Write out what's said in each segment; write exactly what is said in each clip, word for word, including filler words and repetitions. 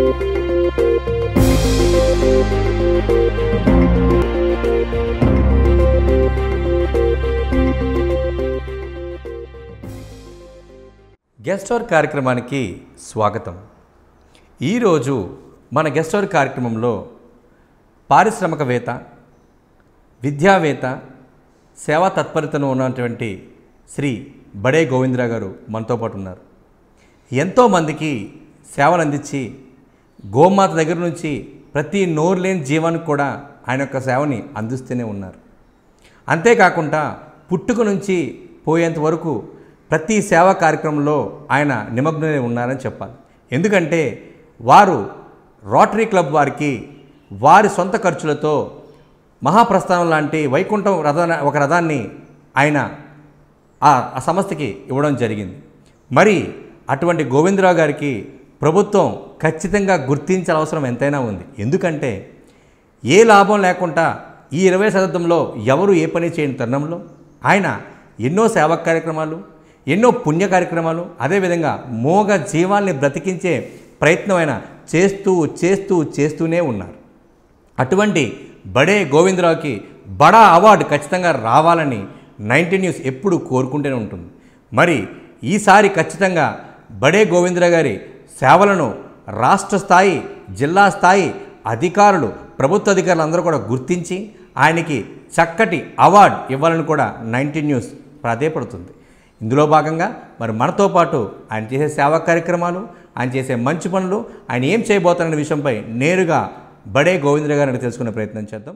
Guest hour కార్యక్రమానికి స్వాగతం. ఈరోజు మన గెస్ట్ అవర్ కార్యక్రమంలో పారిశ్రామికవేత్త, విద్యావేత్త, సేవా తత్పరతను ఉన్నటువంటి శ్రీ బడే గోవిందరావు గారు మనతో పాటు ఉన్నారు. ఎంతోమందికి సేవలు అందించి గోమాత దగ్గర నుంచి ప్రతి నోరు లేని జీవానికి కూడా ఆయన యొక్క సేవని అందిస్తూనే ఉన్నారు. అంతేకాకుండా పుట్టుక నుంచి పోయేంత వరకు ప్రతి సేవా కార్యక్రమంలో ఆయన నిమగ్నమై ఉన్నారని చెప్పాలి. ఎందుకంటే వారు రోటరీ క్లబ్ వారికి వారి సొంత ఖర్చులతో మహాప్రస్థానం లాంటి వైకుంఠం రథాన్ని ఒక రథాన్ని ఆయన ఆ సంస్థకి ఇవ్వడం జరిగింది. మరి అటువంటి గోవిందరావు గారికి ప్రభుత్వం ఖచ్చితంగా గుర్తించాల్సిన అవసరం ఎంతైనా ఉంది. ఎందుకంటే ఏ లాభం లేకుండా ఈ ఇరవై శతాబ్దంలో ఎవరు ఏ పని చేయని తరుణంలో ఆయన ఎన్నో సేవా కార్యక్రమాలు, ఎన్నో పుణ్య కార్యక్రమాలు, అదేవిధంగా మోగ జీవాల్ని బ్రతికించే ప్రయత్నం ఆయన చేస్తూ చేస్తూ చేస్తూనే ఉన్నారు. అటువంటి బడే గోవిందరావుకి బడా అవార్డు ఖచ్చితంగా రావాలని నైన్టీ న్యూస్ ఎప్పుడు కోరుకుంటూనే ఉంటుంది. మరి ఈసారి ఖచ్చితంగా బడే గోవిందరావు గారి సేవలను రాష్ట్ర స్థాయి, జిల్లా స్థాయి అధికారులు, ప్రభుత్వ అధికారులు అందరూ కూడా గుర్తించి ఆయనకి చక్కటి అవార్డు ఇవ్వాలని కూడా నైన్టీ న్యూస్ ప్రాధేయపడుతుంది. ఇందులో భాగంగా మరి మనతో పాటు ఆయన చేసే సేవా కార్యక్రమాలు, ఆయన చేసే మంచి పనులు, ఆయన ఏం చేయబోతారనే విషయంపై నేరుగా బడే గోవిందరావు గారిని తెలుసుకునే ప్రయత్నం చేద్దాం.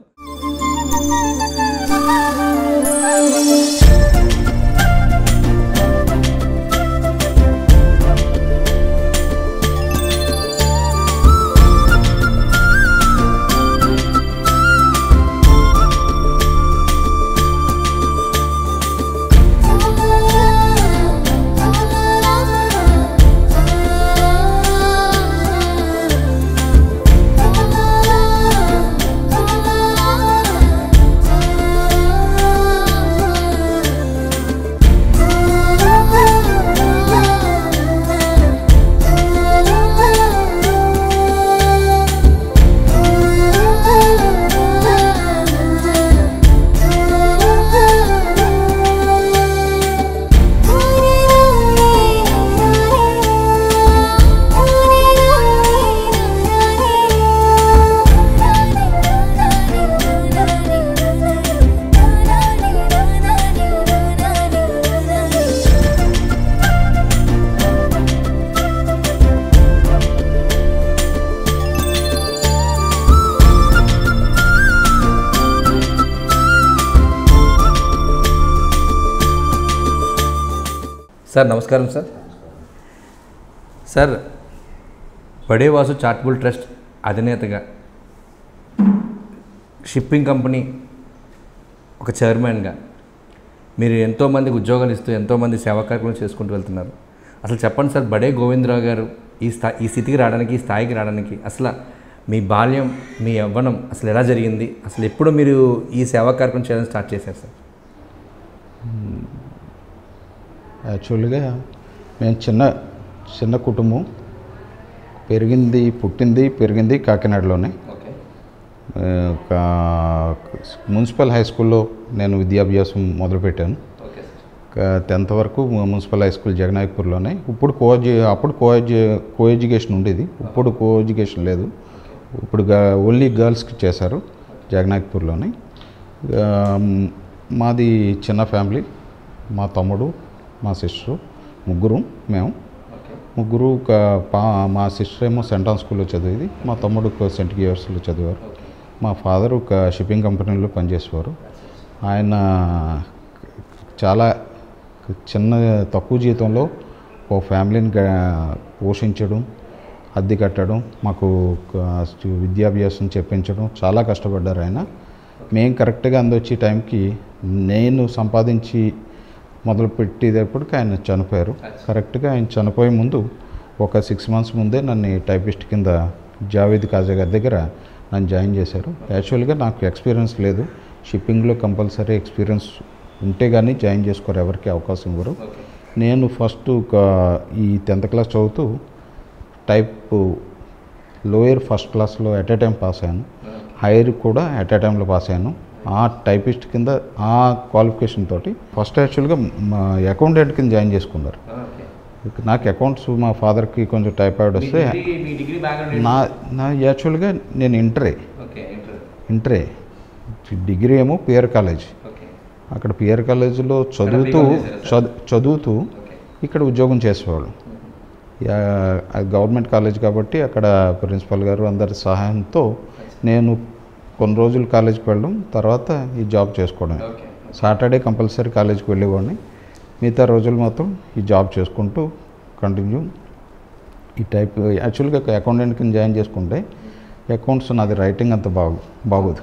సార్ నమస్కారం. Sir sir Bade Vasu charitable trust అధినేతగా, షిప్పింగ్ కంపెనీ ఒక చైర్మన్గా మీరు ఎంతోమందికి ఉద్యోగాలు ఇస్తూ ఎంతోమంది సేవా కార్యక్రమాలు చేసుకుంటూ వెళ్తున్నారు. అసలు చెప్పండి సార్, బడే గోవిందరావు గారు ఈ స్థా ఈ స్థితికి రావడానికి, ఈ స్థాయికి రావడానికి అసలు మీ బాల్యం, మీ యవ్వనం అసలు ఎలా జరిగింది? అసలు ఎప్పుడు మీరు ఈ సేవా కార్యక్రమం చేయడం స్టార్ట్ చేశారు సార్? యాక్చువల్గా మేము చిన్న చిన్న కుటుంబం, పెరిగింది పుట్టింది పెరిగింది కాకినాడలోనే. మున్సిపల్ హై స్కూల్లో నేను విద్యాభ్యాసం మొదలుపెట్టాను. టెన్త్ వరకు మున్సిపల్ హై స్కూల్ జగన్నాయకపూర్లోనే. ఇప్పుడు కో అప్పుడు కో కో ఎడ్యుకేషన్ ఉండేది, ఇప్పుడు కో ఎడ్యుకేషన్ లేదు. ఇప్పుడు ఓన్లీ గర్ల్స్కి చేశారు జగన్నాయకపూర్లోనే. మాది చిన్న ఫ్యామిలీ, మా తమ్ముడు, మా సిస్టరు, ముగ్గురు. మేము ముగ్గురు. మా సిస్టర్ ఏమో సెంట్ ఆన్ స్కూల్లో చదివేది, మా తమ్ముడు సెంట్ గియర్స్లో చదివారు. మా ఫాదర్ ఒక షిప్పింగ్ కంపెనీలో పనిచేసేవారు. ఆయన చాలా చిన్న తక్కువ జీతంలో ఒక ఫ్యామిలీని పోషించడం, అద్దె కట్టడం, మాకు విద్యాభ్యాసం చెప్పించడం చాలా కష్టపడ్డారు ఆయన. మేము కరెక్ట్గా అందొచ్చే టైంకి నేను సంపాదించి మొదలుపెట్టేటప్పటికి ఆయన చనిపోయారు. కరెక్ట్గా ఆయన చనిపోయే ముందు ఒక సిక్స్ మంత్స్ ముందే నన్ను టైపిస్ట్ కింద జావేద్ కాజా గారి దగ్గర నన్ను జాయిన్ చేశారు. యాక్చువల్గా నాకు ఎక్స్పీరియన్స్ లేదు, షిప్పింగ్లో కంపల్సరీ ఎక్స్పీరియన్స్ ఉంటే కానీ జాయిన్ చేసుకోరు, ఎవరికి అవకాశం ఇవ్వరు. నేను ఫస్ట్ ఒక ఈ టెన్త్ క్లాస్ చదువుతూ టైప్ లోయర్ ఫస్ట్ క్లాస్లో ఎట్ ఏ టైం పాస్ అయ్యాను, హైయర్ కూడా ఎట్ ఏ టైంలో పాస్ అయ్యాను. ఆ టైపిస్ట్ కింద ఆ క్వాలిఫికేషన్ తోటి ఫస్ట్ యాక్చువల్గా మా అకౌంటెంట్ కింద జాయిన్ చేసుకున్నారు. నాకు అకౌంట్స్ మా ఫాదర్కి కొంచెం టైఫాయిడ్ వస్తే నా నా యాక్చువల్గా నేను ఇంటరే ఇంటరే డిగ్రీ ఏమో పిఆర్ కాలేజ్, అక్కడ పిఆర్ కాలేజీలో చదువుతూ చదువుతూ ఇక్కడ ఉద్యోగం చేసేవాళ్ళు. గవర్నమెంట్ కాలేజ్ కాబట్టి అక్కడ ప్రిన్సిపల్ గారు అందరి సహాయంతో నేను కొన్ని రోజులు కాలేజీకి వెళ్ళడం, తర్వాత ఈ జాబ్ చేసుకోవడం. సాటర్డే కంపల్సరీ కాలేజీకి వెళ్ళేవాడిని, మిగతా రోజులు మాత్రం ఈ జాబ్ చేసుకుంటూ కంటిన్యూ ఈ టైప్. యాక్చువల్గా అకౌంటెంట్ కింద జాయిన్ చేసుకుంటే అకౌంట్స్ నాది రైటింగ్ అంత బాగు బాగోదు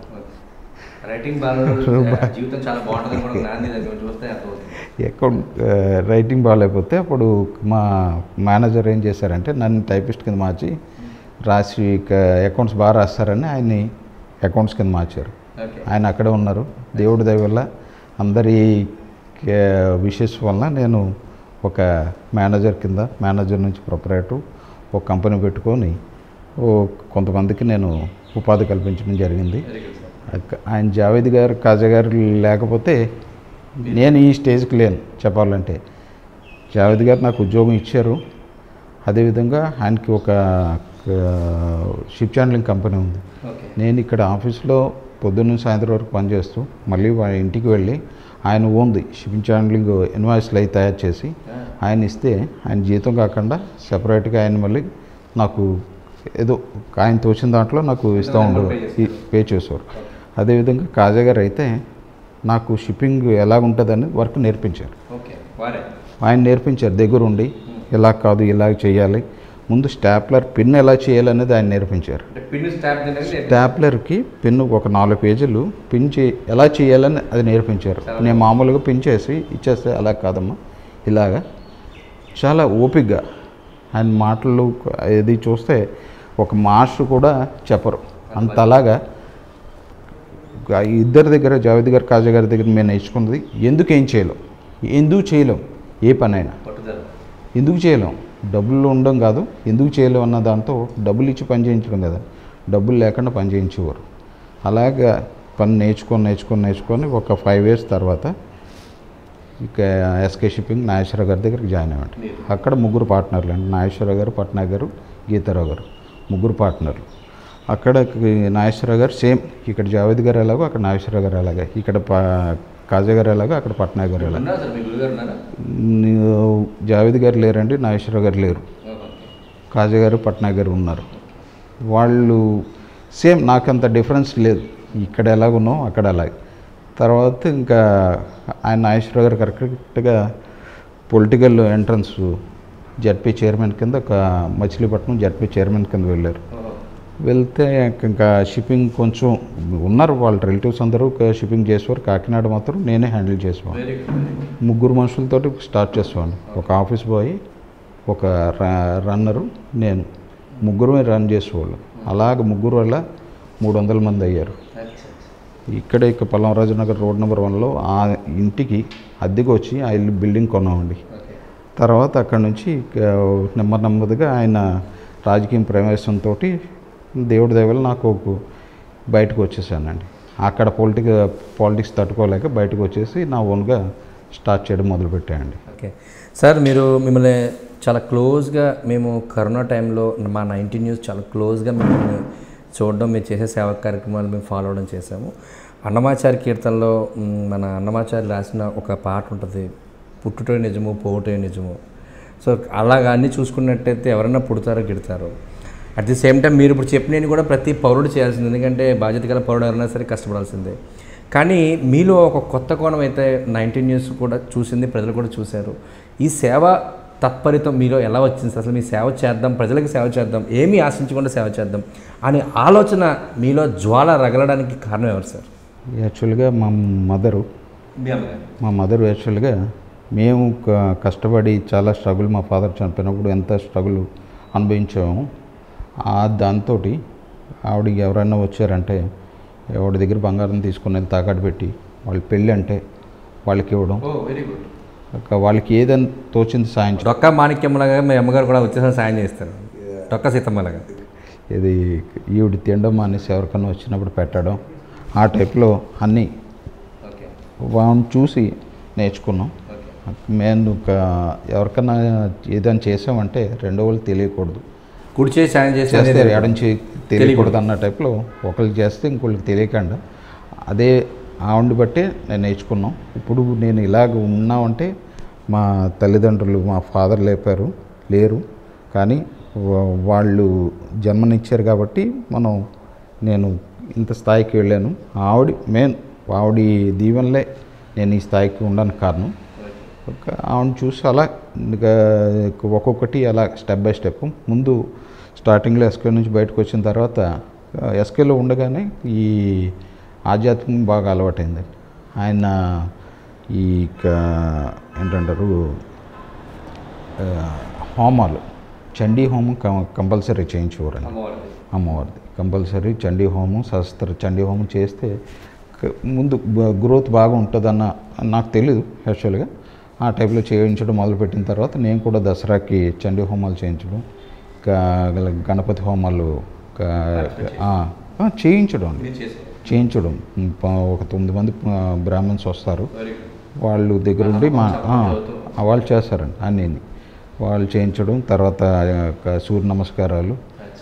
అకౌంట్ రైటింగ్ బాగాలేకపోతే అప్పుడు మా మేనేజర్ ఏం చేశారంటే నన్ను టైపిస్ట్ కింద మార్చి రాసి అకౌంట్స్ బాగా రాస్తారని ఆయన్ని అకౌంట్స్ కింద మార్చారు. ఆయన అక్కడే ఉన్నారు. దేవుడి దయ వల్ల అందరి విషెస్ వలన నేను ఒక మేనేజర్ కింద, మేనేజర్ నుంచి ప్రొపరేటర్ ఒక కంపెనీ పెట్టుకొని ఓ కొంతమందికి నేను ఉపాధి కల్పించడం జరిగింది. ఆయన జావేద్ గారు, కాజా గారు లేకపోతే నేను ఈ స్టేజ్కి లేను చెప్పాలంటే. జావేద్ గారు నాకు ఉద్యోగం ఇచ్చారు. అదేవిధంగా ఆయనకి ఒక షిప్ హ్యాండ్లింగ్ కంపెనీ ఉంది. నేను ఇక్కడ ఆఫీస్లో పొద్దున్న సాయంత్రం వరకు పనిచేస్తూ మళ్ళీ వాళ్ళ ఇంటికి వెళ్ళి ఆయన ఓన్ది షిప్పింగ్ హ్యాండ్లింగ్ ఇన్వాయిస్లు అవి తయారు చేసి ఆయన ఇస్తే ఆయన జీతం కాకుండా సెపరేట్గా ఆయన మళ్ళీ నాకు ఏదో ఆయన తోచిన దాంట్లో నాకు ఇస్తూ ఉండేవారు, పే చేసేవారు. అదేవిధంగా కాజా గారు అయితే నాకు షిప్పింగ్ ఎలాగుంటుందని వర్క్ నేర్పించారు. ఆయన నేర్పించారు దగ్గరుండి, ఇలా కాదు ఇలా చేయాలి, ముందు స్టాప్లర్ పిన్ ఎలా చేయాలనేది ఆయన నేర్పించారు. స్టాప్లర్కి పిన్ ఒక నాలుగు పేజీలు పిన్ చే ఎలా చేయాలని అది నేర్పించారు. నేను మామూలుగా పిన్ చేసి ఇచ్చేస్తే అలా కాదమ్మా ఇలాగా చాలా ఓపికగా ఆయన మాటలు ఇది చూస్తే ఒక మాస్టర్ కూడా చెప్పరు అంతలాగా. ఇద్దరి దగ్గర జావేద్ గారు, కాజా గారి దగ్గర మేము నేర్చుకున్నది ఎందుకు ఏం చేయలేం, ఎందుకు చేయలేం ఏ పనైనా ఎందుకు చేయలేం, డబ్బులు ఉండడం కాదు ఎందుకు చేయలేం అన్న దాంతో డబ్బులు ఇచ్చి పని చేయించడం కదా, డబ్బులు లేకుండా పని చేయించేవారు. అలాగా పని నేర్చుకొని నేర్చుకొని నేర్చుకొని ఒక ఫైవ్ ఇయర్స్ తర్వాత ఇక ఎస్కే షిప్పింగ్ నాగేశ్వరరావు గారి దగ్గరికి జాయిన్ అయ్యామండి. అక్కడ ముగ్గురు పార్ట్నర్లు అండి, నాగేశ్వరరావు గారు, పట్నాయక్ గారు, గీతారావు గారు, ముగ్గురు పార్ట్నర్లు. అక్కడ నాగేశ్వరరావు గారు సేమ్ ఇక్కడ జావేద్ గారు ఎలాగో అక్కడ నాగేశ్వరరావు గారు ఎలాగా, ఇక్కడ కాజా గారు ఎలాగో అక్కడ పట్నాయక్ గారు ఎలాగ. జావేద్ గారు లేరండి, నాగేశ్వరరావు గారు లేరు, కాజా గారు, పట్నాయక్ గారు ఉన్నారు. వాళ్ళు సేమ్ నాకంత డిఫరెన్స్ లేదు, ఇక్కడ ఎలాగున్నాం అక్కడ అలాగే. తర్వాత ఇంకా ఆయన నాగేశ్వరరావు గారు కరెక్ట్గా పొలిటికల్ ఎంట్రన్స్ జడ్పీ చైర్మన్ కింద ఒక మచిలీపట్నం జడ్పీ చైర్మన్ కింద వెళ్ళారు. వెళ్తే ఇంకా షిప్పింగ్ కొంచెం ఉన్నారు వాళ్ళ రిలేటివ్స్ అందరూ షిప్పింగ్ చేసేవారు, కాకినాడ మాత్రం నేనే హ్యాండిల్ చేసేవాడు. ముగ్గురు మనుషులతోటి స్టార్ట్ చేసేవాడిని, ఒక ఆఫీస్ బాయ్, ఒక రన్నరు, నేను ముగ్గురు రన్ చేసేవాళ్ళు. అలాగ ముగ్గురు వల్ల మూడు వందల మంది అయ్యారు. ఇక్కడే ఇక పల్లంరాజు నగర్ రోడ్ నెంబర్ వన్లో ఆ ఇంటికి అద్దెకి వచ్చి ఆ ఇల్లు బిల్డింగ్ కొన్నామండి. తర్వాత అక్కడ నుంచి నెమ్మది నెమ్మదిగా ఆయన రాజకీయ ప్రవేశంతో దేవుడి దయవల్ల నాకు బయటకు వచ్చేసానండి. అక్కడ పొలిటిక పాలిటిక్స్ తట్టుకోలేక బయటకు వచ్చేసి నా ఓన్గా స్టార్ట్ చేయడం మొదలుపెట్టానండి. ఓకే సార్, మీరు మిమ్మల్ని చాలా క్లోజ్గా మేము కరోనా టైంలో మా నైన్టీన్ న్యూస్ చాలా క్లోజ్గా మిమ్మల్ని చూడడం, మీరు చేసే సేవా కార్యక్రమాలు మేము ఫాలో అవడం చేసాము. అన్నమాచారి కీర్తనలో మన అన్నమాచారి రాసిన ఒక పాట ఉంటుంది, పుట్టుటే నిజము పోవుటే నిజము. సో అలాగా అన్నీ చూసుకున్నట్టయితే ఎవరైనా పుడతారో గిడతారో. అట్ ది సేమ్ టైం మీరు ఇప్పుడు చెప్పినవి కూడా ప్రతి పౌరుడు చేయాల్సింది, ఎందుకంటే బాధ్యత గల పౌరుడు ఎవరైనా సరే కష్టపడాల్సిందే. కానీ మీలో ఒక కొత్త కోణం అయితే నైన్టీన్ న్యూస్ కూడా చూసింది, ప్రజలు కూడా చూశారు. ఈ సేవ తత్పరితం మీలో ఎలా వచ్చింది? అసలు మీ సేవ చేద్దాం, ప్రజలకు సేవ చేద్దాం, ఏమీ ఆశించకుండా సేవ చేద్దాం అనే ఆలోచన మీలో జ్వాల రగలడానికి కారణం ఎవరు సార్? యాక్చువల్గా మా మదరు మా మదరు యాక్చువల్గా మేము కష్టపడి చాలా స్ట్రగుల్, మా ఫాదర్ చనిపోయినప్పుడు ఎంత స్ట్రగుల్ అనుభవించాము. దాంతో ఆవిడ ఎవరైనా వచ్చారంటే ఎవరి దగ్గర బంగారం తీసుకుని తాకట్టు పెట్టి వాళ్ళ పెళ్ళి అంటే వాళ్ళకి ఇవ్వడం, వాళ్ళకి ఏదైనా తోచింది సాయం. డొక్క మాణిక్యంలాగా మీ అమ్మగారు కూడా వచ్చేసరికి సాయం చేస్తారు, డొక్క సీతమ్మలాగా. ఇది ఈవిడ తినడం అనేసి ఎవరికన్నా వచ్చినప్పుడు పెట్టడం ఆ టైప్లో అన్నీ వాళ్ళని చూసి నేర్చుకున్నాం. మేము ఎవరికన్నా ఏదైనా చేసామంటే రెండో వాళ్ళు తెలియకూడదు, కుడి చేసి సాయం చేసి చేస్తే ఎడం చేయి తెలియకూడదు అన్న టైప్లో ఒకరికి చేస్తే ఇంకొకరికి తెలియకుండా అదే ఆవిడ బట్టే నేను నేర్చుకున్నాం. ఇప్పుడు నేను ఇలాగ ఉన్నామంటే మా తల్లిదండ్రులు మా ఫాదర్ లేపారు లేరు, కానీ వాళ్ళు జన్మనిచ్చారు కాబట్టి మనం నేను ఇంత స్థాయికి వెళ్ళాను. ఆవిడ మెయిన్ ఆవిడ దీవెనలే నేను ఈ స్థాయికి ఉండడానికి కారణం. ఆవిడ చూసి అలా ఒక్కొక్కటి అలా స్టెప్ బై స్టెప్ ముందు స్టార్టింగ్లో ఎస్కే నుంచి బయటకు వచ్చిన తర్వాత ఎస్కేలో ఉండగానే ఈ ఆధ్యాత్మికం బాగా అలవాటైంది. ఆయన ఈ ఏంటంటారు హోమాలు చండీ హోమం కంపల్సరీ చేయించేవారండి. అమ్మవారిది కంపల్సరీ చండీ హోమం సహస్ర చండీ హోమం చేస్తే ముందు గ్రోత్ బాగా ఉంటుందన్న నాకు తెలీదు యాక్చువల్గా. ఆ టైప్లో చేయించడం మొదలుపెట్టిన తర్వాత నేను కూడా దసరాకి చండీ హోమాలు చేయించడం, గణపతి హోమాలు చేయించడం చేయించడం ఒక తొమ్మిది మంది బ్రాహ్మణ్స్ వస్తారు, వాళ్ళు దగ్గరుండి మా వాళ్ళు చేస్తారండి అన్నీ వాళ్ళు చేయించడం. తర్వాత సూర్య నమస్కారాలు,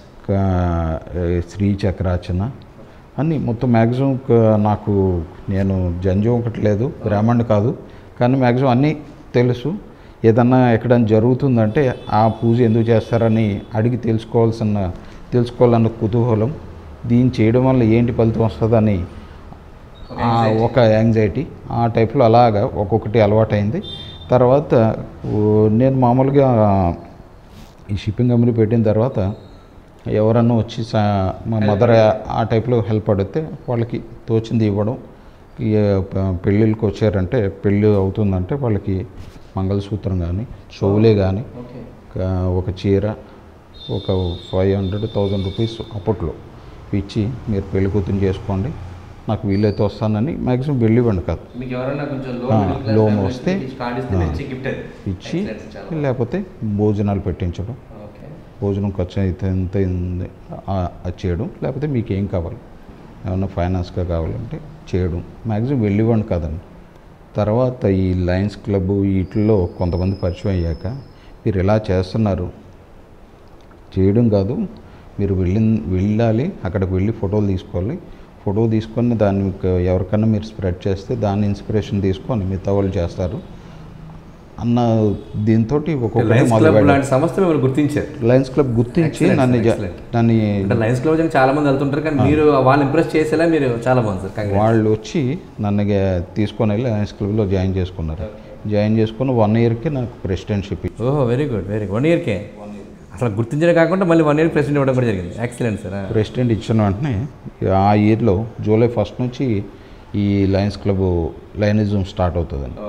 శ్రీ చక్రార్చన అన్నీ మొత్తం మ్యాక్సిమం నాకు నేను జంజం ఒకటి లేదు, బ్రాహ్మణ్ కాదు, కానీ మ్యాక్సిమం అన్నీ తెలుసు. ఏదన్నా ఎక్కడైనా జరుగుతుందంటే ఆ పూజ ఎందుకు చేస్తారని అడిగి తెలుసుకోవాల్సిన తెలుసుకోవాలన్న కుతూహలం, దీన్ని చేయడం వల్ల ఏంటి ఫలితం వస్తుందని ఒక యాంగ్జైటీ, ఆ టైప్లో అలాగా ఒక్కొక్కటి అలవాటైంది. తర్వాత నేను మామూలుగా ఈ షిప్పింగ్ కంపెనీ పెట్టిన తర్వాత ఎవరన్నా వచ్చి మా మదర్ ఆ టైప్లో హెల్ప్ అడిగితే వాళ్ళకి తోచింది ఇవ్వడం. పెళ్ళిళ్ళకి వచ్చారంటే పెళ్ళి అవుతుందంటే వాళ్ళకి మంగళసూత్రం కానీ చెవులే కానీ ఒక చీర ఒక ఫైవ్ హండ్రెడ్ థౌజండ్ రూపీస్ అప్పట్లో ఇచ్చి మీరు పెళ్లి కూతురు చేసుకోండి, నాకు వీలైతే వస్తానని మ్యాక్సిమం వెళ్ళి ఇవ్వండి కాదు, లోన్ వస్తే ఇచ్చి లేకపోతే భోజనాలు పెట్టించడం, భోజనం ఖర్చు అయితే ఎంత అది చేయడం, లేకపోతే మీకు ఏం కావాలి ఏమన్నా ఫైనాన్స్గా కావాలంటే చేయడం, మ్యాక్సిమం వెళ్ళి ఇవ్వండి కదండి. తర్వాత ఈ లయన్స్ క్లబ్ వీటిల్లో కొంతమంది పరిచయం అయ్యాక మీరు ఇలా చేస్తున్నారు చేయడం కాదు, మీరు వెళ్ళి వెళ్ళాలి అక్కడికి వెళ్ళి ఫోటోలు తీసుకోవాలి, ఫోటో తీసుకొని దాన్ని ఎవరికన్నా మీరు స్ప్రెడ్ చేస్తే దాన్ని ఇన్స్పిరేషన్ తీసుకొని మిగతా వాళ్ళు చేస్తారు అన్న దీంతో ఒక్కొక్కటి సంస్థ మిమ్మల్ని గుర్తించారు. లయన్స్ క్లబ్ గుర్తించి నన్ను నన్ను లయన్స్ క్లబ్ చాలా మంది వెళ్తుంటారు, కానీ మీరు వాళ్ళు ఇంప్రెస్ చేసేలా మీరు చాలా మంది వాళ్ళు వచ్చి నన్ను తీసుకొని వెళ్ళి లయన్స్ క్లబ్లో జాయిన్ చేసుకున్నారు. జాయిన్ చేసుకుని వన్ ఇయర్కి నాకు ప్రెసిడెంట్షిప్. ఓహో very good very good one ఇయర్కే అసలు గుర్తించడం కాకుండా మళ్ళీ వన్ ఇయర్ ప్రెసిడెంట్ ఇవ్వడం కూడా జరిగింది. Excellent sir. ప్రెసిడెంట్ ఇచ్చిన వెంటనే ఆ ఇయర్లో జూలై ఫస్ట్ నుంచి ఈ లయన్స్ క్లబ్ లయనిజం స్టార్ట్ అవుతుందండి.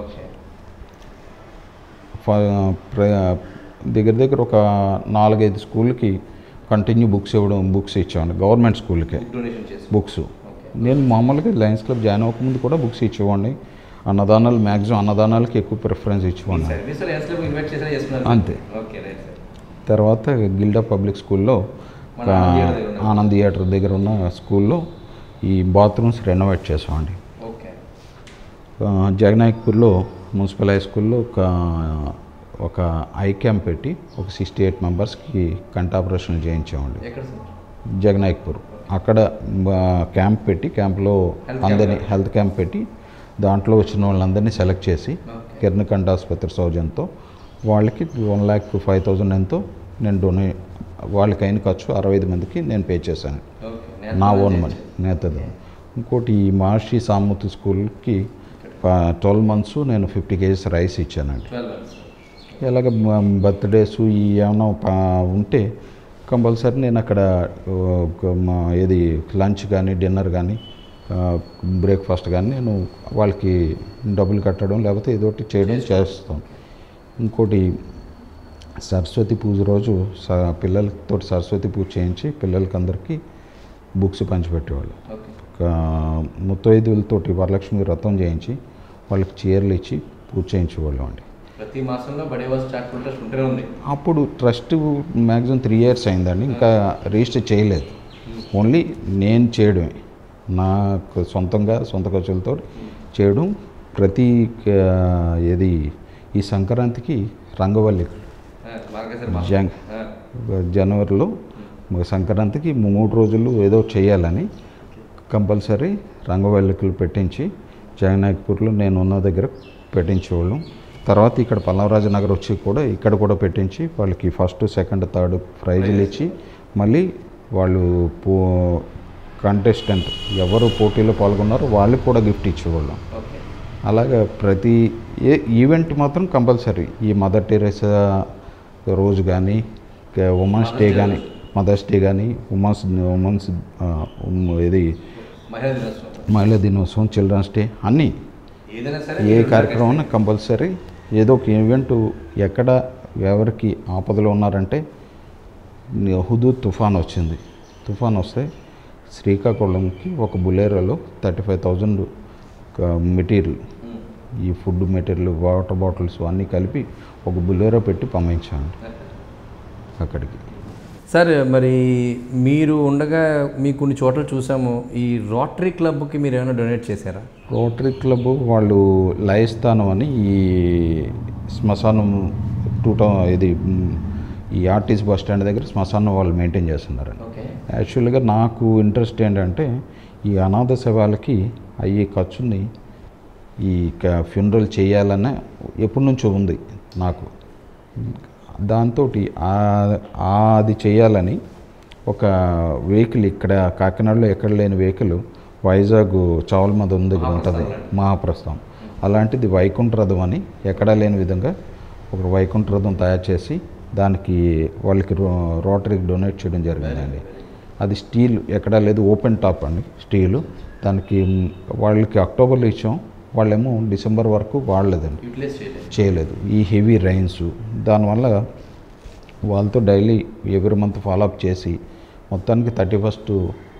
దగ్గర దగ్గర ఒక నాలుగైదు స్కూల్కి కంటిన్యూ బుక్స్ ఇవ్వడం బుక్స్ ఇచ్చేవాడిని, గవర్నమెంట్ స్కూల్కే బుక్స్. నేను మామూలుగా లయన్స్ క్లబ్ జాయిన్ అవ్వకముందు కూడా బుక్స్ ఇచ్చేవాడిని. అన్నదానాలు మ్యాక్సిమం అన్నదానాలకి ఎక్కువ ప్రిఫరెన్స్ ఇచ్చేవాడిని అంతే. తర్వాత గిల్డా పబ్లిక్ స్కూల్లో ఆనంద్ థియేటర్ దగ్గర ఉన్న స్కూల్లో ఈ బాత్రూమ్స్ రెనోవేట్ చేసామండి. జగనాయక్పూర్లో మున్సిపల్ హై స్కూల్లో ఒక ఒక ఐ క్యాంప్ పెట్టి ఒక సిక్స్టీ ఎయిట్ మెంబర్స్కి కంటి ఆపరేషన్లు చేయించామండి. జగనాయక్పూర్ అక్కడ క్యాంప్ పెట్టి క్యాంప్లో అందరినీ హెల్త్ క్యాంప్ పెట్టి దాంట్లో వచ్చిన వాళ్ళందరినీ సెలెక్ట్ చేసి కిరణ్ కంటి ఆసుపత్రి సౌజన్యంతో వాళ్ళకి వన్ ల్యాక్ ఫైవ్ థౌజండ్ ఎంతో నేను డొనే వాళ్ళకి అయిన ఖర్చు అరవై ఐదు మందికి నేను పే చేశాను, నా ఓన్ మనీ నేతది. ఇంకోటి ఈ మహర్షి సామూర్తి స్కూల్కి ట్వెల్వ్ మంత్స్ నేను ఫిఫ్టీ కేజీస్ రైస్ ఇచ్చానండి. ఎలాగ బర్త్డేస్ ఈ ఏమైనా ఉంటే కంపల్సరీ నేను అక్కడ ఏది లంచ్ కానీ డిన్నర్ కానీ బ్రేక్ఫాస్ట్ కానీ నేను వాళ్ళకి డబ్బులు కట్టడం లేకపోతే ఏదో ఒకటి చేయడం చేస్తాను. ఇంకోటి సరస్వతి పూజ రోజు స పిల్లలతో సరస్వతి పూజ చేయించి పిల్లలకి అందరికీ బుక్స్ పంచిపెట్టేవాళ్ళు. ముత్తైదులతోటి వరలక్ష్మి వ్రతం చేయించి వాళ్ళకి చీరలు ఇచ్చి పూజ చేయించేవాళ్ళం అండి. ప్రతి మాసంలో బడేవాస్ చారిటబుల్ ట్రస్ట్ ఉంటూనే ఉంది. అప్పుడు ట్రస్ట్ మ్యాక్సిమం త్రీ ఇయర్స్ అయిందండి, ఇంకా రిజిస్టర్ చేయలేదు. ఓన్లీ నేను చేయడమే, నాకు సొంతంగా సొంత ఖర్చులతో చేయడం. ప్రతి ఏది ఈ సంక్రాంతికి రంగవల్లి జన్ జనవరిలో సంక్రాంతికి మూడు రోజులు ఏదో చేయాలని కంపల్సరీ రంగవల్లికలు పెట్టించి జగన్నాయకపూర్లో నేను ఉన్న దగ్గర పెట్టించేవాళ్ళం. తర్వాత ఇక్కడ పల్లవరాజు నగర్ వచ్చి కూడా ఇక్కడ కూడా పెట్టించి వాళ్ళకి ఫస్ట్ సెకండ్ థర్డ్ ప్రైజులు ఇచ్చి మళ్ళీ వాళ్ళు పో కంటెస్టెంట్ ఎవరు పోటీలో పాల్గొన్నారో వాళ్ళకి కూడా గిఫ్ట్ ఇచ్చేవాళ్ళం. అలాగే ప్రతి ఏ ఈవెంట్ మాత్రం కంపల్సరీ ఈ మదర్ టెరెసా రోజు కానీ ఉమెన్స్ డే కానీ మదర్స్ డే కానీ ఉమెన్స్ ఉమెన్స్ ఇది మహిళా దినోత్సవం చిల్డ్రన్స్ డే అన్నీ ఏ కార్యక్రమం కంపల్సరీ ఏదో ఒక ఈవెంట్ ఎక్కడ ఎవరికి ఆపదలో ఉన్నారంటే హుదూద్ తుఫాన్ వచ్చింది. తుఫాన్ వస్తే శ్రీకాకుళంకి ఒక బులేరోలో థర్టీ ఫైవ్ థౌజండ్ మెటీరియల్ ఈ ఫుడ్ మెటీరియల్ వాటర్ బాటిల్స్ అన్నీ కలిపి ఒక బులేరో పెట్టి పంపించాను అక్కడికి. సార్ మరి మీరు ఉండగా మీ కొన్ని చోట్ల చూసాము, ఈ రోటరీ క్లబ్కి మీరు ఏమైనా డొనేట్ చేశారా? రోటరీ క్లబ్ వాళ్ళు లయస్థానం అని ఈ శ్మశానం టూ టౌ ఇది ఈ ఆర్టీసీ బస్ స్టాండ్ దగ్గర శ్మశానం వాళ్ళు మెయింటైన్ చేస్తున్నారండి. యాక్చువల్గా నాకు ఇంట్రెస్ట్ ఏంటంటే ఈ అనాథ శవాలకి అయ్యే ఖర్చుని ఈ ఫ్యూనరల్ చేయాలనే ఎప్పటి నుంచో ఉంది నాకు. దాంతో అది చేయాలని ఒక వెహికల్ ఇక్కడ కాకినాడలో ఎక్కడ లేని వెహికల్ వైజాగ్ చావల్మద దగ్గర ఉంటుంది మహాప్రస్థానం, అలాంటిది వైకుంఠ రథం అని ఎక్కడా లేని విధంగా ఒక వైకుంఠ రథం తయారు చేసి దానికి వాళ్ళకి రో రోటరీకి డొనేట్ చేయడం జరిగిందండి. అది స్టీల్ ఎక్కడా లేదు, ఓపెన్ టాప్ అండి స్టీలు. దానికి వాళ్ళకి అక్టోబర్లో ఇచ్చాం, వాళ్ళేమో డిసెంబర్ వరకు వాడలేదండి, చేయలేదు. ఈ హెవీ రైన్స్ దానివల్ల వాళ్ళతో డైలీ ఎవ్రీ మంత్ ఫాలోఅప్ చేసి మొత్తానికి thirty first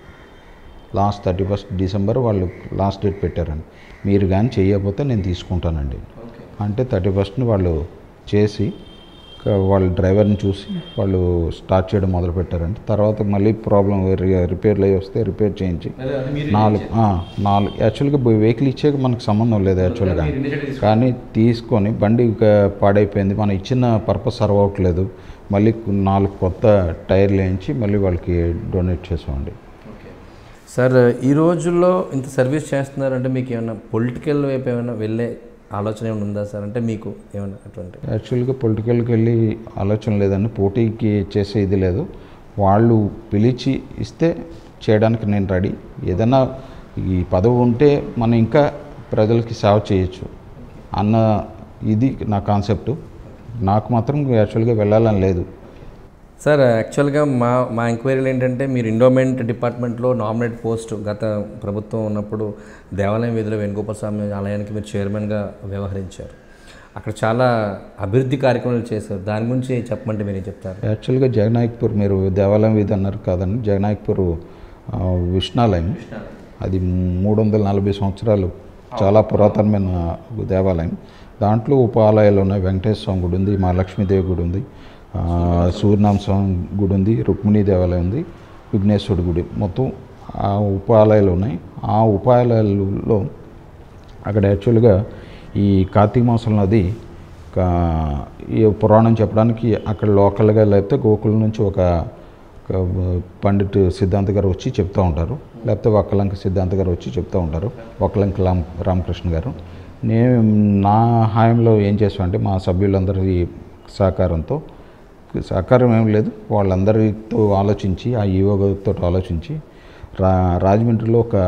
last thirty first December వాళ్ళు లాస్ట్ డేట్ పెట్టారండి. మీరు కానీ చేయకపోతే నేను తీసుకుంటానండి అంటే థర్టీ ఫస్ట్ని వాళ్ళు చేసి వాళ్ళు డ్రైవర్ని చూసి వాళ్ళు స్టార్ట్ చేయడం మొదలు పెట్టారండి. తర్వాత మళ్ళీ ప్రాబ్లం రిపేర్లు అయ్యి వస్తే రిపేర్ చేయించి నాలుగు నాలుగు యాక్చువల్గా వెహికల్ ఇచ్చాక మనకు సంబంధం లేదు యాక్చువల్గా, కానీ తీసుకొని బండి పాడైపోయింది, మనం ఇచ్చిన పర్పస్ సర్వ్ అవ్వట్లేదు, మళ్ళీ నాలుగు కొత్త టైర్లు వేయించి మళ్ళీ వాళ్ళకి డొనేట్ చేసామండి. సార్ ఈ రోజుల్లో ఇంత సర్వీస్ చేస్తున్నారంటే మీకు ఏమైనా పొలిటికల్ వైపు ఏమైనా వెళ్ళే ఆలోచన ఏమైనా ఉందా సార్? అంటే మీకు ఏమైనా అటువంటి యాక్చువల్గా పొలిటికల్కి వెళ్ళి ఆలోచన లేదండి, పోటీకి చేసే ఇది లేదు. వాళ్ళు పిలిచి ఇస్తే చేయడానికి నేను రెడీ. ఏదైనా ఈ పదవి ఉంటే మనం ఇంకా ప్రజలకి సేవ చేయొచ్చు అన్న ఇది నా కాన్సెప్టు. నాకు మాత్రం యాక్చువల్గా వెళ్ళాలని లేదు సార్. యాక్చువల్గా మా మా ఎంక్వైరీలు ఏంటంటే మీరు ఎండోమెంట్ డిపార్ట్మెంట్లో నామినేట్ పోస్ట్ గత ప్రభుత్వం ఉన్నప్పుడు దేవాలయం వీధిలో వేణుగోపాల స్వామి ఆలయానికి మీరు చైర్మన్గా వ్యవహరించారు. అక్కడ చాలా అభివృద్ధి కార్యక్రమాలు చేశారు, దాని గురించి చెప్పమంటే మీరు ఏం చెప్తారు? యాక్చువల్గా జగన్నాయకపూర్ మీరు దేవాలయం వీధి అన్నారు కాదండి, జగన్నాయకపూర్ విష్ణాలయం అది మూడు వందల నలభై సంవత్సరాలు చాలా పురాతనమైన దేవాలయం. దాంట్లో ఉప ఆలయాలు ఉన్నాయి, వెంకటేశ్వర స్వామి గుడి ఉంది, మా లక్ష్మీదేవి గుడి ఉంది, సూర్యనామ స్వామి గుడి ఉంది, రుక్మిణీ దేవాలయం ఉంది, విఘ్నేశ్వరుడి గుడి, మొత్తం ఆ ఉపాలయాలు ఉన్నాయి. ఆ ఉపాలయాలలో అక్కడ యాక్చువల్గా ఈ కార్తీక మాసంలో అది ఈ పురాణం చెప్పడానికి అక్కడ లోకల్గా లేకపోతే గోకులం నుంచి ఒక పండిట్ సిద్ధాంత్ గారు వచ్చి చెప్తూ ఉంటారు, లేకపోతే వక్కలంక సిద్ధాంత్ గారు వచ్చి చెప్తూ ఉంటారు, వక్కలంక రామ్ రామకృష్ణ గారు. నేను నా హాయంలో ఏం చేసామంటే మా సభ్యులందరి సహకారంతో, సహకారం ఏం లేదు, వాళ్ళందరితో ఆలోచించి ఆ ఈవోతో ఆలోచించి రా రాజమండ్రిలో ఒక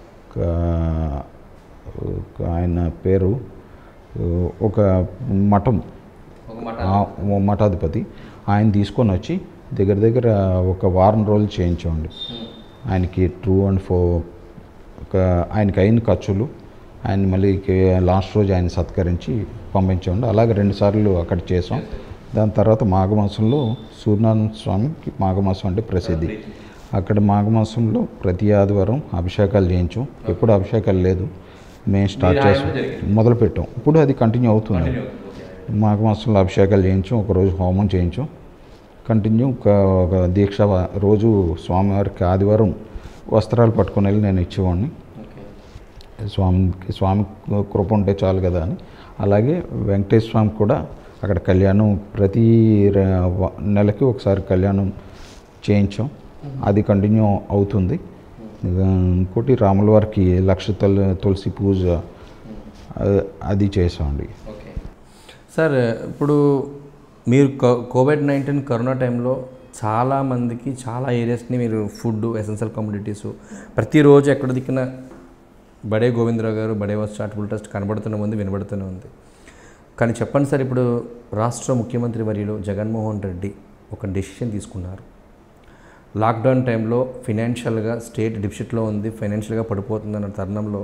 ఆయన పేరు ఒక మఠం మఠాధిపతి ఆయన తీసుకొని వచ్చి దగ్గర దగ్గర ఒక వారం రోజులు చేయించామండి. ఆయనకి ట్రూ అండ్ ఫో ఒక ఆయనకి అయిన ఖర్చులు ఆయన మళ్ళీ లాస్ట్ రోజు ఆయన సత్కరించి పంపించామండి. అలాగే రెండుసార్లు అక్కడ చేసాం. దాని తర్వాత మాఘమాసంలో సూర్యనారాయణ స్వామికి మాఘమాసం అంటే ప్రసిద్ధి. అక్కడ మాఘమాసంలో ప్రతి ఆదివారం అభిషేకాలు చేయించాం. ఎప్పుడు అభిషేకాలు లేదు, మేము స్టార్ట్ చేసాం మొదలుపెట్టాం. ఇప్పుడు అది కంటిన్యూ అవుతుంది. మాఘమాసంలో అభిషేకాలు చేయించాం, ఒకరోజు హోమం చేయించాం. కంటిన్యూ ఒక ఒక దీక్ష రోజు స్వామివారికి ఆదివారం వస్త్రాలు పట్టుకుని వెళ్ళి నేను ఇచ్చేవాడిని. స్వామికి స్వామి కృప ఉంటే చాలు కదా అని. అలాగే వెంకటేశ్వర స్వామికి కూడా అక్కడ కళ్యాణం ప్రతి నెలకి ఒకసారి కళ్యాణం చేయించాం, అది కంటిన్యూ అవుతుంది. ఇంకోటి రాముల వారికి లక్ష తుల తులసి పూజ అది చేసామండి. సార్, ఇప్పుడు మీరు కోవిడ్ నైన్టీన్ కరోనా టైంలో చాలామందికి చాలా ఏరియాస్ని మీరు ఫుడ్ ఎసెన్షియల్ కమోడిటీస్ ప్రతిరోజు ఎక్కడ దిక్కిన బడే గోవిందరావు గారు బడే వాస్ చారిటబుల్ ట్రస్ట్ కనబడుతూనే ఉంది, వినబడుతూనే ఉంది. కానీ చెప్పండి సార్, ఇప్పుడు రాష్ట్ర ముఖ్యమంత్రి వర్యులు జగన్మోహన్ రెడ్డి ఒక డెసిషన్ తీసుకున్నారు. లాక్డౌన్ టైంలో ఫినాన్షియల్గా స్టేట్ డిఫిసిట్లో ఉంది, ఫైనాన్షియల్గా పడిపోతుందన్న తరుణంలో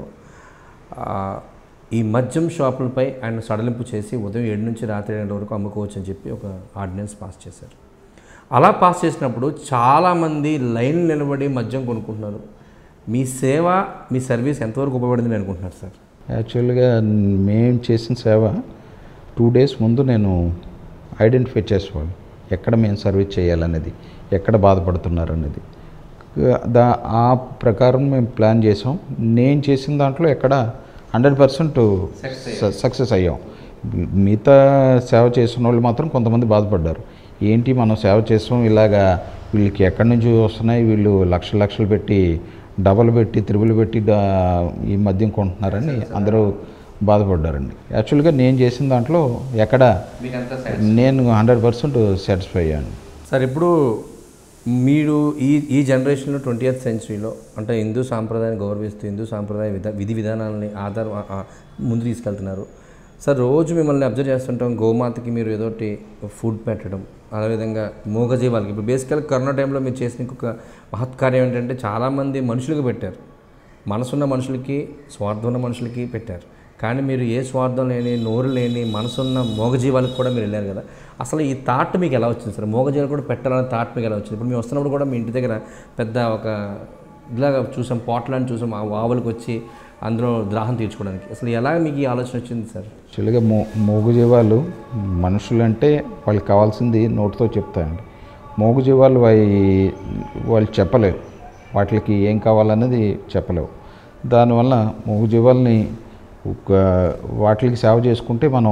ఈ మద్యం షాపులపై ఆయన సడలింపు చేసి ఉదయం ఏడు నుంచి రాత్రి ఏడు వరకు అమ్ముకోవచ్చు అని చెప్పి ఒక ఆర్డినెన్స్ పాస్ చేశారు. అలా పాస్ చేసినప్పుడు చాలామంది లైన్ నిలబడి మద్యం కొనుక్కుంటున్నారు. మీ సేవ, మీ సర్వీస్ ఎంతవరకు ఉపయోగపడిందని అనుకుంటున్నారు సార్? యాక్చువల్గా మేము చేసిన సేవ టూ డేస్ ముందు నేను ఐడెంటిఫై చేసేవాళ్ళు, ఎక్కడ మేము సర్వీస్ చేయాలనేది, ఎక్కడ బాధపడుతున్నారు అనేది. దా ఆ ప్రకారం మేము ప్లాన్ చేసాం. నేను చేసిన దాంట్లో ఎక్కడ హండ్రెడ్ పర్సెంట్ సక్సెస్ అయ్యాం. మిగతా సేవ చేసిన వాళ్ళు మాత్రం కొంతమంది బాధపడ్డారు. ఏంటి మనం సేవ చేసాం, ఇలాగా వీళ్ళకి ఎక్కడి నుంచి వస్తున్నాయి, వీళ్ళు లక్షలు లక్షలు పెట్టి డబల్ పెట్టి త్రిబుల్ పెట్టి ఈ మద్యం కొంటున్నారని అందరూ బాధపడ్డారండి. యాక్చువల్గా నేను చేసిన దాంట్లో ఎక్కడ నేను హండ్రెడ్ పర్సెంట్ సాటిస్ఫై అయ్యాను. సార్, ఇప్పుడు మీరు ఈ ఈ జనరేషన్లో ట్వంటీ ఎయిత్ సెంచరీలో అంటే హిందూ సాంప్రదాయాన్ని గౌరవిస్తూ హిందూ సాంప్రదాయ విధా విధి విధానాలని ఆధార ముందు తీసుకెళ్తున్నారు. సార్, రోజు మిమ్మల్ని అబ్జర్వ్ చేస్తుంటాం, గోమాతకి మీరు ఏదోటి ఫుడ్ పెట్టడం, అదేవిధంగా మూగజీవాలకి. ఇప్పుడు బేసికల్గా కరోనా టైంలో మీరు చేసిన ఇంకొక మహత్కార్యం ఏంటంటే చాలామంది మనుషులకు పెట్టారు, మనసున్న మనుషులకి స్వార్థం ఉన్న మనుషులకి పెట్టారు. కానీ మీరు ఏ స్వార్థం లేని, నోరు లేని, మనసున్న మోగజీవాలకు కూడా మీరు వెళ్ళారు కదా. అసలు ఈ థాట్ మీకు ఎలా వచ్చింది సార్? మోగజీవాలు కూడా పెట్టాలనే థాట్ మీకు ఎలా వచ్చింది? ఇప్పుడు మేము వస్తున్నప్పుడు కూడా మీ ఇంటి దగ్గర పెద్ద ఒక ఇలాగ చూసాం, పోట్లాన్ని చూసాం, ఆ ఆవులకు వచ్చి అందులో దాహం తీర్చుకోవడానికి. అసలు ఎలా మీకు ఈ ఆలోచన వచ్చింది సార్? యాక్చువల్గా మో మూగజీవాలు మనుషులంటే వాళ్ళకి కావాల్సింది నోటితో చెప్తాయండి. మూగజీవాలు అవి వాళ్ళు చెప్పలేవు, వాటికి ఏం కావాలన్నది చెప్పలేవు. దానివల్ల మూగజీవాల్ని ఒక వాటికి సేవ చేసుకుంటే మనం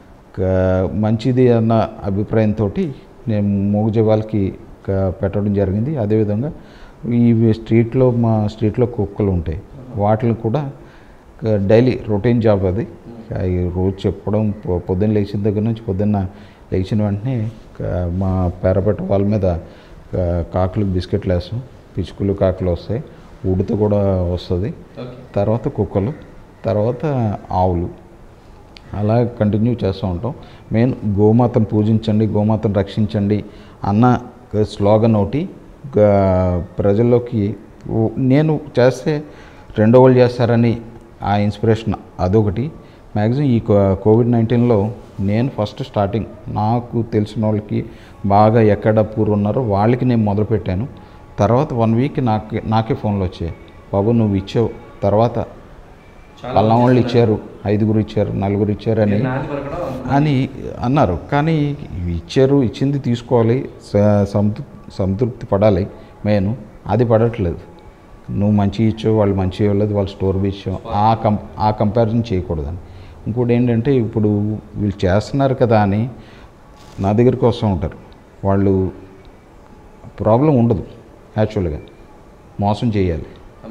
మంచిది అన్న అభిప్రాయంతో నేను మూగజీవాలకి పెట్టడం జరిగింది. అదేవిధంగా ఈ స్ట్రీట్లో మా స్ట్రీట్లో కుక్కలు ఉంటాయి, వాటిని కూడా డైలీ రొటీన్ జాబ్ అది. అవి రోజు చెప్పడం, పొద్దున్న లేచిన దగ్గర నుంచి పొద్దున్న లేచిన వెంటనే మా పేరపేట వాళ్ళ మీద కాకులు బిస్కెట్లు వేస్తాం, పిచ్చుకలు కాకులు వస్తాయి, ఉడత కూడా వస్తుంది, తర్వాత కుక్కలు, తర్వాత ఆవులు, అలా కంటిన్యూ చేస్తూ ఉంటాం. మెయిన్ గోమాతను పూజించండి, గోమాతను రక్షించండి అన్న స్లోగన్ ఒకటి ప్రజల్లోకి నేను చేస్తే రెండో వాళ్ళు చేస్తారని ఆ ఇన్స్పిరేషన్ అదొకటి. మ్యాక్సిమం ఈ కోవిడ్ నైన్టీన్లో నేను ఫస్ట్ స్టార్టింగ్ నాకు తెలిసిన వాళ్ళకి బాగా ఎక్కడ పూర్ ఉన్నారో వాళ్ళకి నేను మొదలుపెట్టాను. తర్వాత వన్ వీక్ నాకు నాకే ఫోన్లు వచ్చాయి, బాబు నువ్వు ఇచ్చావు, తర్వాత పల్లా వాళ్ళు ఇచ్చారు, ఐదుగురు ఇచ్చారు, నలుగురు ఇచ్చారు అని అని అన్నారు. కానీ ఇచ్చారు, ఇచ్చింది తీసుకోవాలి, సంతృ సంతృప్తి పడాలి. మెయిన్ అది పడట్లేదు. నువ్వు మంచి ఇచ్చావు, వాళ్ళు మంచి ఇవ్వలేదు, వాళ్ళు స్టోర్ బి ఇచ్చావు, ఆ కం ఆ కంపారిజన్ చేయకూడదని. ఇంకోటి ఏంటంటే ఇప్పుడు వీళ్ళు చేస్తున్నారు కదా అని నా దగ్గరికి వస్తూ ఉంటారు. వాళ్ళు ప్రాబ్లం ఉండదు, యాక్చువల్గా మోసం చేయాలి,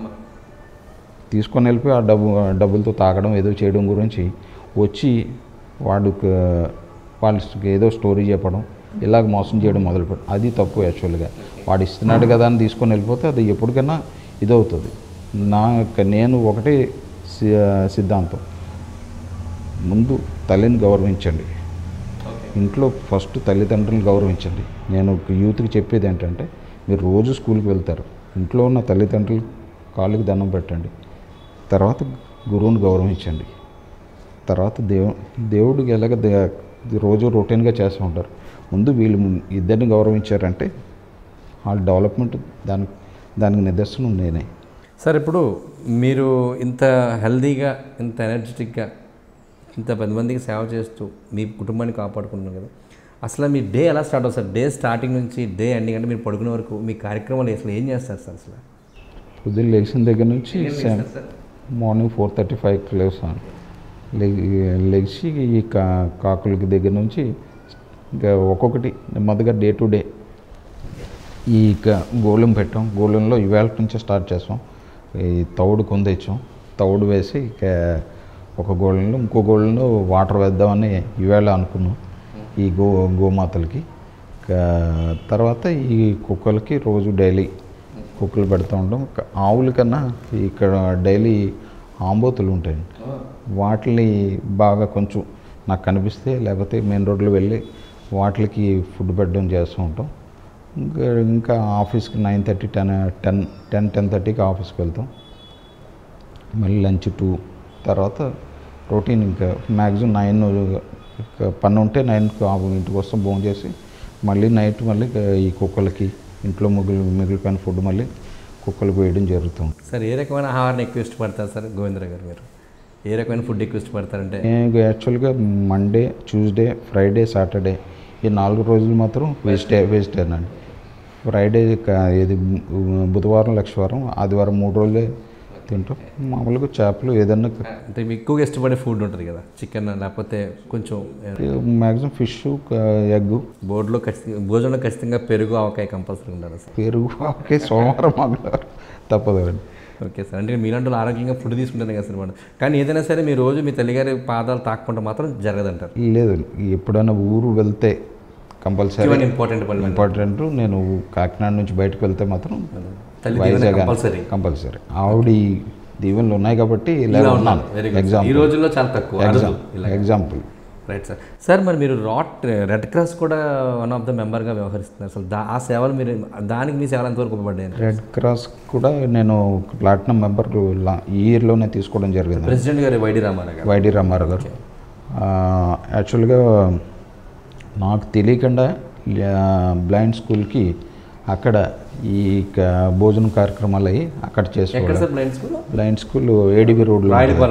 తీసుకొని వెళ్ళిపోయి ఆ డబ్బు డబ్బులతో తాగడం ఏదో చేయడం గురించి వచ్చి వాడికి వాళ్ళకి ఏదో స్టోరీ చెప్పడం, ఇలాగ మోసం చేయడం మొదలుపెట్టడం, అది తప్పు. యాక్చువల్గా వాడు ఇస్తున్నాడు కదా అని తీసుకొని వెళ్ళిపోతే అది ఎప్పటికైనా ఇదవుతుంది. నా నేను ఒకటే సిద్ధాంతం, ముందు తల్లిని గౌరవించండి, ఇంట్లో ఫస్ట్ తల్లిదండ్రులను గౌరవించండి. నేను యూత్కి చెప్పేది ఏంటంటే, మీరు రోజు స్కూల్కి వెళ్తారు, ఇంట్లో ఉన్న తల్లిదండ్రులు కాళ్ళకి దండం పెట్టండి, తర్వాత గురువుని గౌరవించండి, తర్వాత దేవు దేవుడికి ఎలాగ రోజు రొటీన్గా చేస్తూ ఉంటారు. ముందు వీళ్ళు ఇద్దరిని గౌరవించారంటే వాళ్ళ డెవలప్మెంట్ దానికి దానికి నిదర్శనం నేనే. సార్, ఇప్పుడు మీరు ఇంత హెల్దీగా, ఇంత ఎనర్జెటిక్గా ఇంత పది మందికి సేవ చేస్తూ మీ కుటుంబాన్ని కాపాడుకుంటున్నారు కదా, అసలు మీ డే ఎలా స్టార్ట్ అవుతుంది సార్? డే స్టార్టింగ్ నుంచి డే ఎండింగ్ అంటే మీరు పడుకునే వరకు మీ కార్యక్రమాలు అసలు ఏం చేస్తారు సార్? అసలు పొద్దున్న లేచిన దగ్గర నుంచి మార్నింగ్ ఫోర్ థర్టీ ఫైవ్కి లేస్తాను. లెగిసి ఈ కా కాకులకి దగ్గర నుంచి ఇంకా ఒక్కొక్కటి నెమ్మదిగా డే టు డే ఈ గోళం పెట్టాం. గోళంలో ఇవాళ నుంచే స్టార్ట్ చేస్తాం. ఈ తౌడు కొందేచ్చాం, తౌడు వేసి ఇక ఒక గోళంలో ఇంకో గోళంలో వాటర్ వేద్దామని ఇవాళ అనుకున్నాం ఈ గో గోమాతలకి. తర్వాత ఈ కుక్కలకి రోజు డైలీ కుక్కలు పెడుతూ ఉంటాం. ఆవుల కన్నా ఇక్కడ డైలీ ఆంబోతులు ఉంటాయి, వాటిని బాగా కొంచెం నాకు కనిపిస్తే లేకపోతే మెయిన్ రోడ్లో వెళ్ళి వాటికి ఫుడ్ పెట్టడం చేస్తూ ఉంటాం. ఇంకా ఇంకా ఆఫీస్కి nine thirty ten ten ten ten థర్టీకి ఆఫీస్కి వెళ్తాం. మళ్ళీ లంచ్ టూ తర్వాత రొటీన్ ఇంకా మ్యాక్సిమం నైన్ పని ఉంటే నైన్కి ఇంటికి వస్తాం, భోజనం చేసి మళ్ళీ నైట్ మళ్ళీ ఈ కుక్కలకి ఇంట్లో మిగిలి మిగిలిపోయిన ఫుడ్ మళ్ళీ కుక్కలకు వేయడం జరుగుతుంది. సార్ ఏ రకమైన ఆహారాన్ని ఎక్కువ ఇష్టపడతారు సార్ గోవిందరావు గారు? మీరు ఏ రకమైన ఫుడ్ ఎక్కువ ఇష్టపడతారంటే? నేను యాక్చువల్గా మండే, ట్యూస్డే, ఫ్రైడే, సాటర్డే ఈ నాలుగు రోజులు మాత్రం వెజిటే వెజిటేరియన్ అండి. ఫ్రైడే ఇది బుధవారం, లక్షవారం, ఆదివారం మూడు రోజులే తింటాం. మామూలుగా చేపలు ఏదన్నా అంటే ఎక్కువగా ఇష్టపడే ఫుడ్ ఉంటుంది కదా, చికెన్ లేకపోతే కొంచెం మ్యాక్సిమం ఫిష్, ఎగ్. బోర్డులో ఖచ్చితంగా భోజనంలో ఖచ్చితంగా పెరుగు ఆవకాయ కంపల్సరీ ఉండాలి సార్. పెరుగు ఆవకాయ సోమవారం మంగళవారం తప్పదు అండి. ఓకే సార్, అంటే మీలాంటి ఆరోగ్యంగా ఫుడ్ తీసుకుంటానే కదా సార్. కానీ ఏదైనా సరే మీ రోజు మీ తల్లిగారి పాదాలు తాక్కుంటే మాత్రం జరగదంటారు? లేదు, ఎప్పుడైనా ఊరు వెళ్తే కంపల్సరీ ఇంపార్టెంట్ పని ఇంపార్టెంట్. నేను కాకినాడ నుంచి బయటకు వెళ్తే మాత్రం వైజాగ్ కంపల్సరీ కంపల్సరీ ఆవిడ దీవెనలు ఉన్నాయి కాబట్టి ఇలా ఉన్నాను. ఎగ్జాంపుల్ ఈ రోజుల్లో చాలా తక్కువ ఎగ్జాంపుల్. Right sir. సార్ మరి మీరు రాట్ రెడ్ క్రాస్ కూడా వన్ ఆఫ్ ద మెంబర్గా వ్యవహరిస్తున్నారు. అసలు దా ఆ సేవలు మీరు దానికి మీ సేవలు ఎంతవరకు ఉపయోగపడ్డాయి? రెడ్ క్రాస్ కూడా నేను ప్లాటినం మెంబర్ ఈ ఇయర్లోనే తీసుకోవడం జరిగింది. ప్రెసిడెంట్ గారు వైడి రామారావు గారు. వైడి రామారావు గారు యాక్చువల్గా నాకు తెలియకుండా బ్లైండ్ స్కూల్కి అక్కడ ఈ భోజన కార్యక్రమాలు అయ్యి అక్కడ చేసుకోవాలి. బ్లైండ్ స్కూల్ ఏడిబి రోడ్లో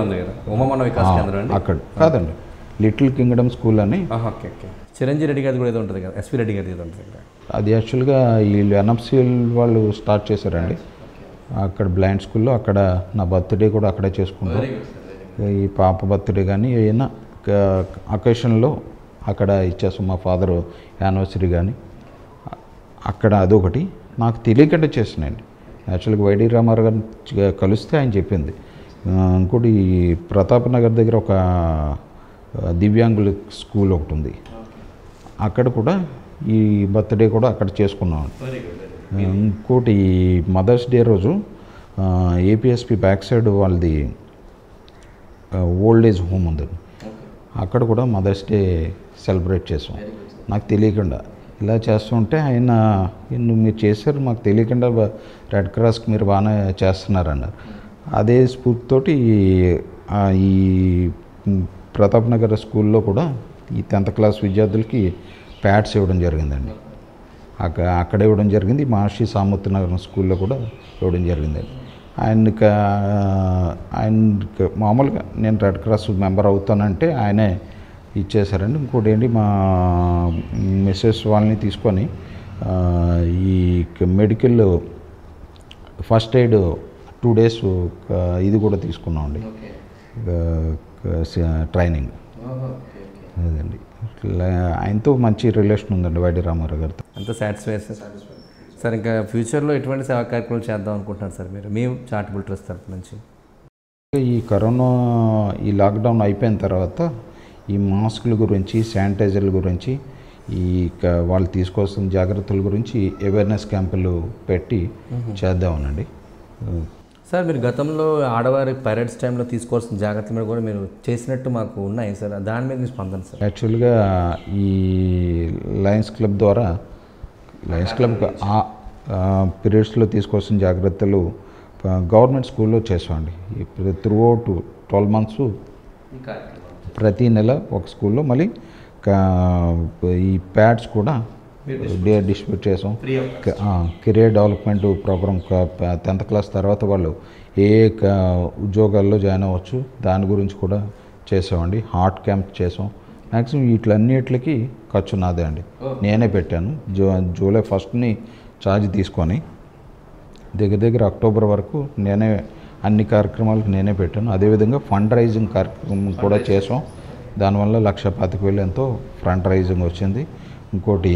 అక్కడ కాదండి, లిటిల్ కింగ్డమ్ స్కూల్ అని. చిరంజీవి రెడ్డి గారి కూడా ఏదో ఉంటుంది కదా, ఎస్వి రెడ్డి గారి ఏదో ఉంటుంది. అది యాక్చువల్గా వీళ్ళు ఎన్ఎఫ్సిఎల్ వాళ్ళు స్టార్ట్ చేశారండి అక్కడ బ్లైండ్ స్కూల్లో. అక్కడ నా బర్త్డే కూడా అక్కడే చేసుకుంటాం. ఈ పాప బర్త్డే కానీ ఏదైనా అకేషన్లో అక్కడ ఇచ్చేస్తాం. మా ఫాదర్ యానివర్సరీ కానీ అక్కడ అదొకటి నాకు తెలియకుండా చేస్తున్నాయండి. యాక్చువల్గా వైడి రామారావు గారిని కలిస్తే ఆయన చెప్పింది. ఇంకోటి ప్రతాప్ నగర్ దగ్గర ఒక దివ్యాంగుల స్కూల్ ఒకటి ఉంది, అక్కడ కూడా ఈ బర్త్డే కూడా అక్కడ చేసుకున్నాం. ఇంకోటి మదర్స్ డే రోజు ఏపీఎస్పి బ్యాక్ సైడ్ వాళ్ళది ఓల్డ్ ఏజ్ హోమ్ ఉంది, అక్కడ కూడా మదర్స్ డే సెలబ్రేట్ చేసాం నాకు తెలియకుండా. ఇలా చేస్తుంటే ఆయన నువ్వు మీరు చేశారు మాకు తెలియకుండా, రెడ్ క్రాస్కి మీరు బాగానే చేస్తున్నారన్నారు. అదే స్ఫూర్తితోటి ఈ ప్రతాప్ నగర్ స్కూల్లో కూడా ఈ టెన్త్ క్లాస్ విద్యార్థులకి ప్యాడ్స్ ఇవ్వడం జరిగిందండి. అక్కడ అక్కడ ఇవ్వడం జరిగింది. మహర్షి సామూర్తి నగర్ స్కూల్లో కూడా ఇవ్వడం జరిగిందండి. ఆయనకి ఆయన మామూలుగా నేను రెడ్ క్రాస్ మెంబర్ అవుతానంటే ఆయనే ఇచ్చేసారండి. ఇంకోటి ఏంటి మా మిస్సెస్ వాళ్ళని తీసుకొని ఈ medical first aid two days ఇది కూడా తీసుకున్నామండి ట్రైనింగ్. అదండి ఆయనతో మంచి రిలేషన్ ఉందండి వైడి రామారావు గారితో. అంత సాటిస్ఫై సార్. ఇంకా ఫ్యూచర్లో ఎటువంటి సేవా కార్యక్రమాలు చేద్దాం అనుకుంటున్నారు సార్ మీరు మీ చారిటబుల్ ట్రస్ట్ తరఫు నుంచి? ఈ కరోనా ఈ లాక్డౌన్ అయిపోయిన తర్వాత ఈ మాస్కుల గురించి, శానిటైజర్ల గురించి, ఈ వాళ్ళు తీసుకోవాల్సిన జాగ్రత్తల గురించి అవేర్నెస్ క్యాంపులు పెట్టి చేద్దామనండి. సార్ మీరు గతంలో ఆడవారి పైరట్స్ టైంలో తీసుకోవాల్సిన జాగ్రత్తలు మీద కూడా మీరు చేసినట్టు మాకు ఉన్నాయి సార్, దాని మీద మీ స్పందన సార్? యాక్చువల్గా ఈ లయన్స్ క్లబ్ ద్వారా లయన్స్ క్లబ్ ఆ పీరియడ్స్లో తీసుకోవాల్సిన జాగ్రత్తలు గవర్నమెంట్ స్కూల్లో చేసామండి. త్రూ అవుట్ ట్వెల్వ్ మంత్స్ ప్రతి నెల ఒక స్కూల్లో మళ్ళీ ఈ ప్యాడ్స్ కూడా డిస్ట్రిబ్యూట్ చేసాం. Career development program tenth class తర్వాత వాళ్ళు ఏ ఉద్యోగాల్లో జాయిన్ అవ్వచ్చు దాని గురించి కూడా చేసామండి. హార్ట్ క్యాంప్ చేసాం. మ్యాక్సిమం వీటిలన్నిటికి ఖర్చు నాదే అండి. నేనే పెట్టాను. జూ జూలై ఫస్ట్ని ఛార్జ్ తీసుకొని దగ్గర దగ్గర అక్టోబర్ వరకు నేనే అన్ని కార్యక్రమాలకు నేనే పెట్టాను. అదేవిధంగా ఫండ్ రైజింగ్ కార్యక్రమం కూడా చేసాం. దానివల్ల లక్ష పాతిక వేలు ఎంతో ఫండ్ రైజింగ్ వచ్చింది. ఇంకోటి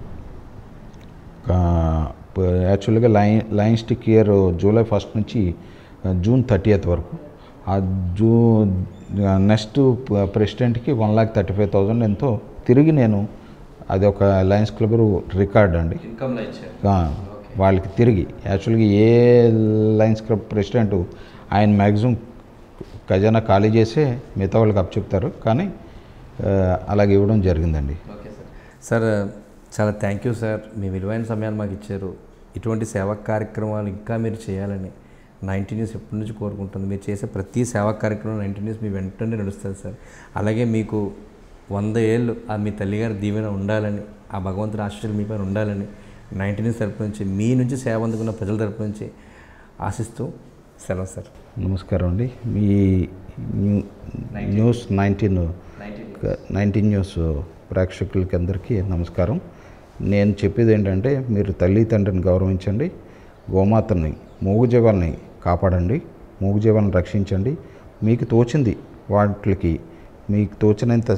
యాక్చువల్గా లైన్ లైన్ స్టిక్ ఇయర్ జూలై ఫస్ట్ నుంచి జూన్ థర్టీయత్ వరకు ఆ జూ నెక్స్ట్ ప్రెసిడెంట్కి one lakh thirty five thousand ఎంతో తిరిగి నేను అది ఒక లయన్స్ క్లబ్ రికార్డ్ అండి. వాళ్ళకి తిరిగి యాక్చువల్గా ఏ లయన్స్ క్లబ్ ప్రెసిడెంట్ ఆయన మ్యాక్సిమం ఖజానా ఖాళీ చేసే మిగతా వాళ్ళకి అప్పచెప్తారు, కానీ అలాగే ఇవ్వడం జరిగిందండి. Okay sir. సార్ చాలా థ్యాంక్ యూ సార్. మీ విలువైన సమయాన్ని మాకు ఇచ్చారు. ఇటువంటి సేవా కార్యక్రమాలు ఇంకా మీరు చేయాలని నైన్టీ న్యూస్ ఎప్పటి నుంచి కోరుకుంటుంది. మీరు చేసే ప్రతి సేవా కార్యక్రమం నైన్టీ న్యూస్ మీ వెంటనే నడుస్తుంది సార్. అలాగే మీకు వంద ఏళ్ళు ఆ మీ తల్లిగారి దీవెన ఉండాలని, ఆ భగవంతుడి ఆశీస్సులు మీ పైన ఉండాలని నైన్టీ న్యూస్ తరపు నుంచి, మీ నుంచి సేవ అందుకున్న ప్రజల తరపు నుంచి ఆశిస్తూ సెలవు సార్. నమస్కారం అండి. మీ న్యూస్ నైన్టీన్ నైన్టీన్ న్యూస్ ప్రేక్షకులకి అందరికీ నమస్కారం. నేను చెప్పేది ఏంటంటే, మీరు తల్లి తండ్రిని గౌరవించండి, గోమాతని మూగుజీవాల్ని కాపాడండి, మూగుజీవాలను రక్షించండి. మీకు తోచింది వాటికి మీకు తోచినంత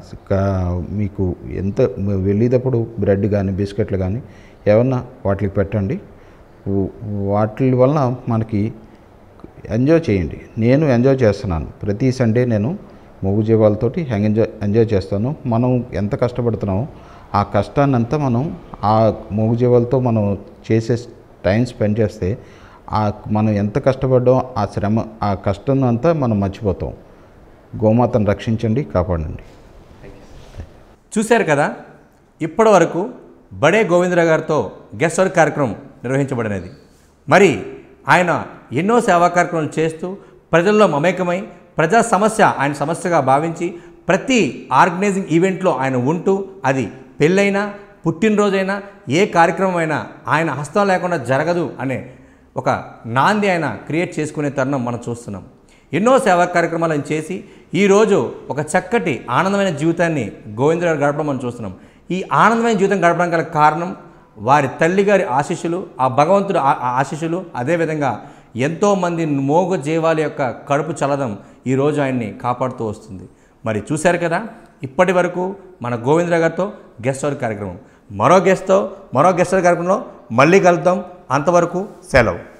మీకు ఎంత వెళ్ళేటప్పుడు బ్రెడ్ కానీ బిస్కెట్లు కానీ ఏమన్నా వాటికి పెట్టండి. వాటి వలన మనకి ఎంజాయ్ చేయండి. నేను ఎంజాయ్ చేస్తున్నాను. ప్రతి సండే నేను మూగుజీవాలతోటి ఎంజాయ్ ఎంజాయ్ చేస్తాను. మనం ఎంత కష్టపడుతున్నామో ఆ కష్టాన్ని అంతా మనం ఆ మూగుజీవాలతో మనం చేసే టైం స్పెండ్ చేస్తే ఆ మనం ఎంత కష్టపడ్డామో ఆ శ్రమ ఆ కష్టం అంతా మనం మర్చిపోతాం. గోమాతను రక్షించండి, కాపాడండి. చూశారు కదా, ఇప్పటి వరకు బడే గోవిందరావు గారితో గెస్ట్ వర్క్ కార్యక్రమం నిర్వహించబడినది. మరి ఆయన ఎన్నో సేవా కార్యక్రమాలు చేస్తూ ప్రజల్లో మమేకమై ప్రజా సమస్య ఆయన సమస్యగా భావించి ప్రతి ఆర్గనైజింగ్ ఈవెంట్లో ఆయన ఉంటూ, అది పెళ్ళైనా పుట్టినరోజైనా ఏ కార్యక్రమం అయినా ఆయన హస్తం లేకుండా జరగదు అనే ఒక నాంది ఆయన క్రియేట్ చేసుకునే తరుణం మనం చూస్తున్నాం. ఎన్నో సేవా కార్యక్రమాలు ఆయన చేసి ఈరోజు ఒక చక్కటి ఆనందమైన జీవితాన్ని గోవిందరావు గడపడం మనం చూస్తున్నాం. ఈ ఆనందమైన జీవితం గడపడం గల కారణం వారి తల్లిగారి ఆశీస్సులు, ఆ భగవంతుడు ఆశీస్సులు, అదేవిధంగా ఎంతోమంది మోగ జీవాల యొక్క కడుపు చల్లదం ఈరోజు ఆయన్ని కాపాడుతూ వస్తుంది. మరి చూశారు కదా, ఇప్పటి వరకు మన గోవిందరావు గారితో గెస్ట్ వర్క్ కార్యక్రమం. మరో గెస్ట్తో మరో గెస్ట్ వర్క్ కార్యక్రమంలో మళ్ళీ కలుద్దాం. అంతవరకు సెలవు.